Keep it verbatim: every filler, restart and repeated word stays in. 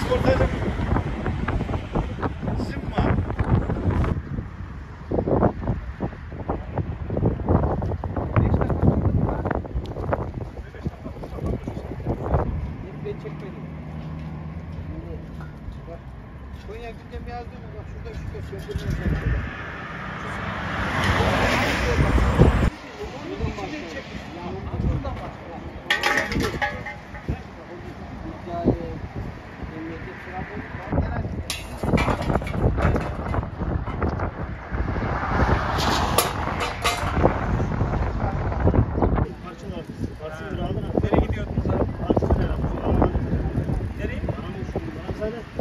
Sigortacı sizin mi abi? Ben çekmedim. Bak, Konya gündem yazdım mı? Bak şurada şu gösteriyor. Nereye gidiyordunuz abi? Nereye? Bana mı uçtun? Bana söyle.